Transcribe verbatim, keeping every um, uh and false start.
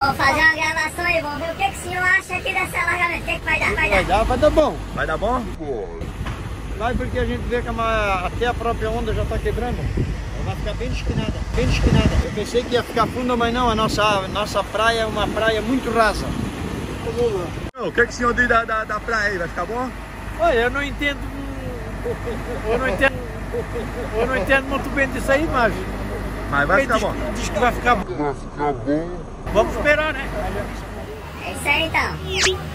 Vou fazer uma gravação aí, vamos ver o que, que o senhor acha aqui desse alargamento. O que, que vai dar? Vai dar? Vai dar, vai dar bom. Vai dar bom? Vai porque a gente vê que a, até a própria onda já está quebrando. Ela vai ficar bem desquinada, bem desquinada. Eu pensei que ia ficar funda, mas não, a nossa, a nossa praia é uma praia muito rasa. O que, que o senhor diz da, da, da praia aí? Vai ficar bom? Olha, eu não entendo. Eu não entendo. Eu não entendo muito bem disso aí, mas. Mas vai ficar diz, bom. Diz que vai ficar bom. Vai ficar bom. Vamos esperar, né? É isso aí então.